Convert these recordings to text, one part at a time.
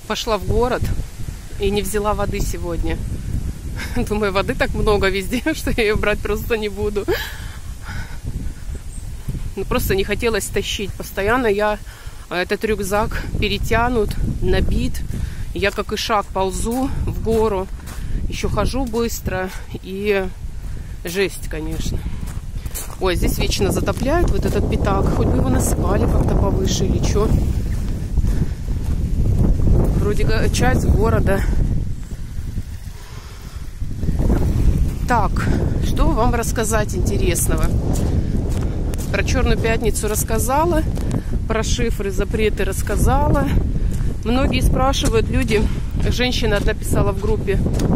пошла в город и не взяла воды сегодня. Думаю, воды так много везде, что я ее брать просто не буду. Ну, просто не хотелось тащить. Постоянно этот рюкзак перетянут, набит. Я как и шаг ползу в гору. Еще хожу быстро. И жесть, конечно. Ой, здесь вечно затопляют вот этот пятак. Хоть бы его насыпали как-то повыше или что. Вроде часть города. Так, что вам рассказать интересного? Про Черную пятницу рассказала. Про шифры, запреты рассказала. Многие спрашивают, люди. Женщина одна писала в группе.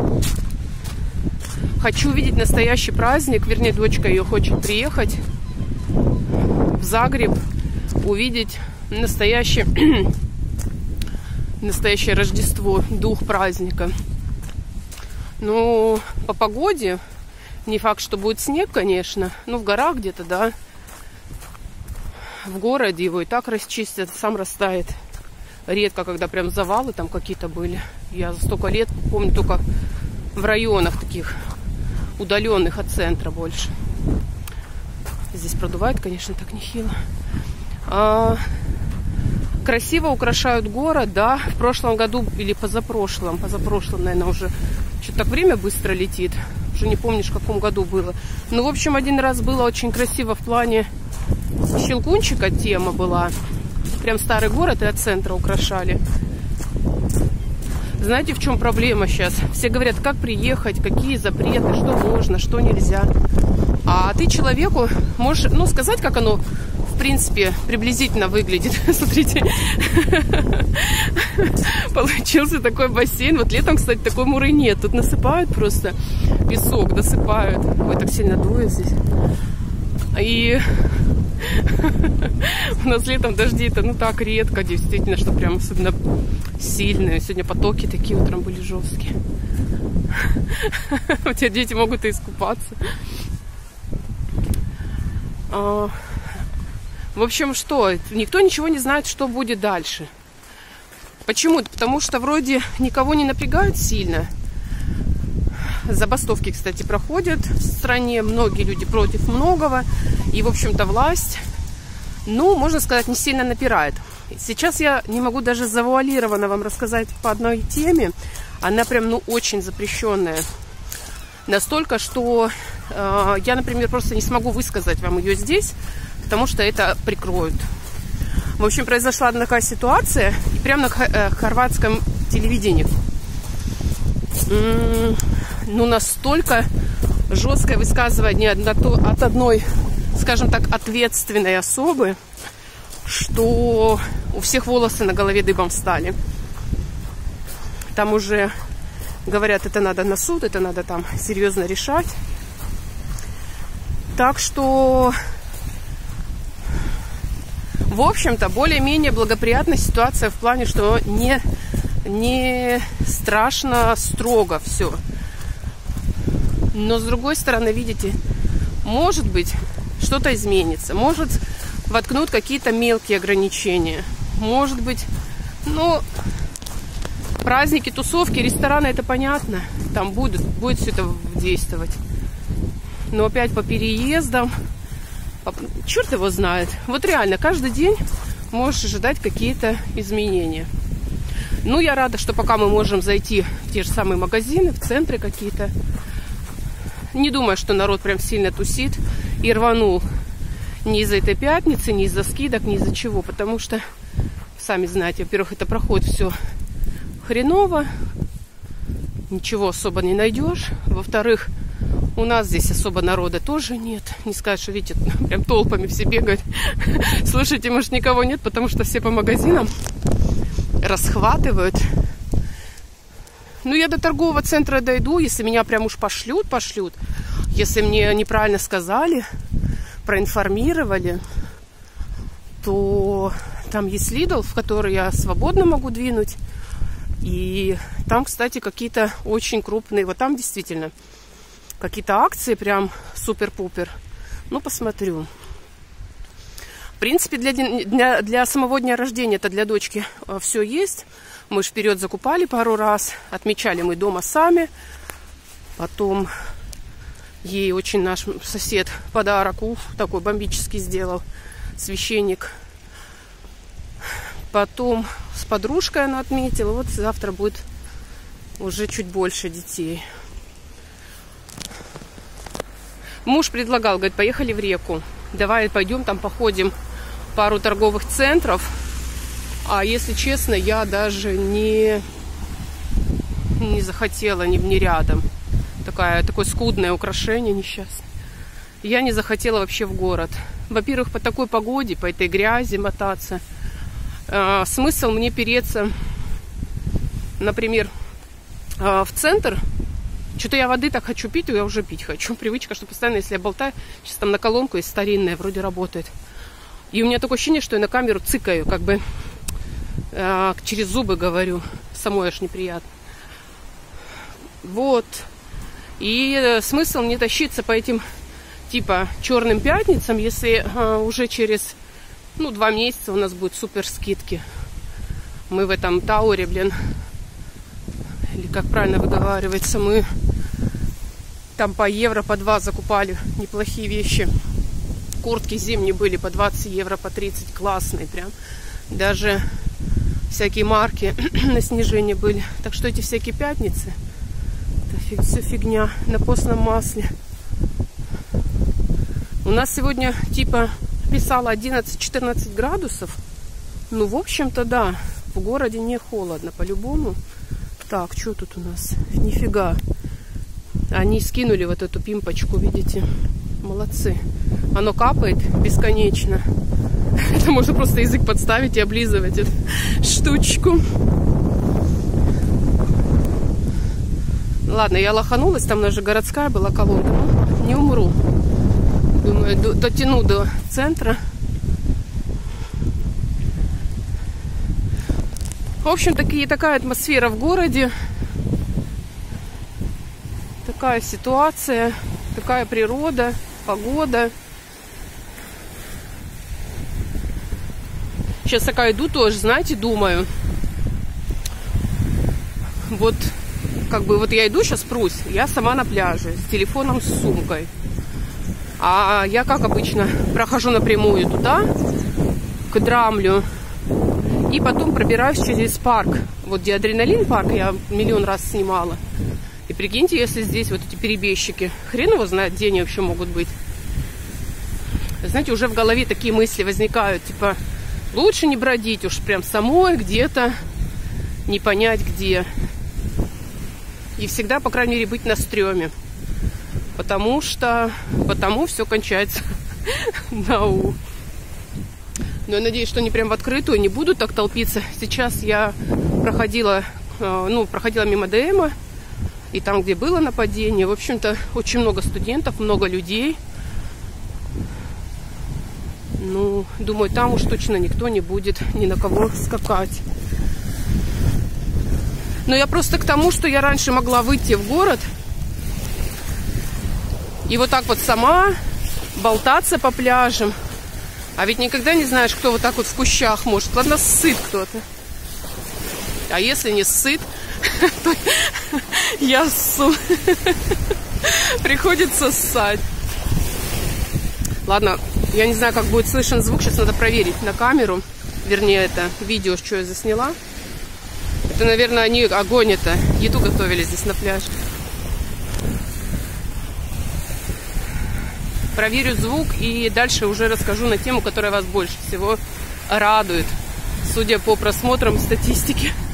Хочу увидеть настоящий праздник. Вернее, дочка ее хочет приехать в Загреб. Увидеть настоящее Рождество, дух праздника. Ну, по погоде, не факт, что будет снег, конечно. Ну, в горах где-то, да. В городе его и так расчистят, сам растает. Редко, когда прям завалы там какие-то были. Я за столько лет помню только в районах таких удаленных от центра больше. Здесь продувает, конечно, так нехило. Красиво украшают город, да. В прошлом году или позапрошлом, наверное, уже что-то так время быстро летит. Уже не помнишь, в каком году было. Ну, в общем, один раз было очень красиво в плане Щелкунчика тема была. Прям старый город и от центра украшали. Знаете, в чем проблема сейчас? Все говорят, как приехать, какие запреты, что можно, что нельзя. А ты человеку можешь, сказать, как оно, в принципе, приблизительно выглядит. Смотрите. Получился такой бассейн. Вот летом, кстати, такой муры нет. Тут насыпают просто песок, досыпают. Ой, так сильно дует здесь. И у нас летом дожди-то, так редко, действительно, что прям особенно сильные. Сегодня потоки такие утром были жесткие. У тебя дети могут и искупаться. В общем, что? Никто ничего не знает, что будет дальше. Почему? Потому что вроде никого не напрягают сильно. Забастовки, кстати, проходят в стране. Многие люди против многого. И, в общем-то, власть, можно сказать, не сильно напирает. Сейчас я не могу даже завуалированно вам рассказать по одной теме. Она прям, очень запрещенная. Настолько, что я, например, просто не смогу высказать вам ее здесь, потому что это прикроют. В общем, произошла такая ситуация, и прямо на хорватском телевидении. Настолько жесткое высказывание от одной, скажем так, ответственной особы, что у всех волосы на голове дыбом встали. Там уже говорят, это надо на суд, это надо там серьезно решать. Так что, в общем-то, более-менее благоприятная ситуация в плане, что не страшно строго все. Но с другой стороны, видите, может быть, что-то изменится. Может, воткнут какие-то мелкие ограничения. Может быть, праздники, тусовки, рестораны, это понятно. Там будет все это действовать. Но опять по переездам, черт его знает. Вот реально, каждый день можешь ожидать какие-то изменения. Я рада, что пока мы можем зайти в те же самые магазины, в центры какие-то. Не думаю, что народ прям сильно тусит и рванул ни из-за этой пятницы, ни из-за скидок, ни из-за чего. Потому что, сами знаете, во-первых, это проходит все хреново. Ничего особо не найдешь. Во-вторых, у нас здесь особо народа тоже нет. Не сказать, что, видите, прям толпами все бегают. Слушайте, может, никого нет, потому что все по магазинам расхватывают. Я до торгового центра дойду, если меня прям уж пошлют. Если мне неправильно сказали, проинформировали, то там есть Lidl, в который я свободно могу двинуть. И там, кстати, какие-то очень крупные, вот там действительно какие-то акции прям супер-пупер. Посмотрю. В принципе, для самого дня рождения, это для дочки все есть. Мы же вперед закупали пару раз. Отмечали мы дома сами. Потом ей очень наш сосед подарок такой бомбический сделал. Священник. Потом с подружкой она отметила. Вот завтра будет уже чуть больше детей. Муж предлагал, говорит, поехали в реку. Давай пойдем там походим пару торговых центров. А если честно, я даже не захотела, не рядом. Такое скудное украшение несчастное. Я не захотела вообще в город. Во-первых, по такой погоде, по этой грязи мотаться. Смысл мне переться, например, в центр. Что-то я воды так хочу пить, я уже пить хочу. Привычка, что постоянно, если я болтаю, сейчас там на колонку есть старинная, вроде работает. И у меня такое ощущение, что я на камеру цыкаю, как бы через зубы говорю. Самой аж неприятно. Вот. И смысл мне тащиться по этим типа черным пятницам, если уже через 2 месяца у нас будут супер скидки. Мы в этом Тауре, или как правильно выговаривается, мы там по евро, по 2 закупали неплохие вещи. Куртки зимние были по 20 евро, по 30, классные прям. Даже всякие марки на снижение были. Так что эти всякие пятницы, это все фигня на постном масле. У нас сегодня типа писало 11-14 градусов. Ну, в общем-то, да, в городе не холодно, по-любому. Так, что тут у нас? Нифига. Они скинули вот эту пимпочку, видите? Молодцы. Оно капает бесконечно. Это можно просто язык подставить и облизывать эту штучку. Ладно, я лоханулась. Там даже городская была колонка. Ну, не умру. Думаю, дотяну до центра. В общем, такая атмосфера в городе. Такая ситуация. Такая природа, погода. Сейчас такая иду тоже, знаете, думаю. Вот, вот я иду сейчас прусь. Я сама на пляже с телефоном, с сумкой. А я, как обычно, прохожу напрямую туда, к Драмлю. И потом пробираюсь через парк. Вот где Адреналин парк, я миллион раз снимала. И прикиньте, если здесь вот эти перебежчики. Хрен его знает, где они вообще могут быть. Знаете, уже в голове такие мысли возникают. Типа, лучше не бродить уж прям самой где-то. Не понять где. И всегда, по крайней мере, быть на стреме. Потому все кончается на У. Но я надеюсь, что они прям в открытую не будут так толпиться. Сейчас я проходила мимо ДМа. И там, где было нападение, в общем-то, очень много студентов, много людей. Ну, думаю, там уж точно никто не будет ни на кого скакать. Но я просто к тому, что я раньше могла выйти в город и вот так вот сама болтаться по пляжам. А ведь никогда не знаешь, кто вот так вот в кущах может. Ладно, ссыт кто-то. А если не ссыт, то я ссу. Приходится ссать. Ладно, я не знаю, как будет слышен звук. Сейчас надо проверить на камеру. Вернее, это видео, что я засняла. Это, наверное, они огонь это. Еду готовили здесь на пляже. Проверю звук и дальше уже расскажу на тему, которая вас больше всего радует. Судя по просмотрам статистики.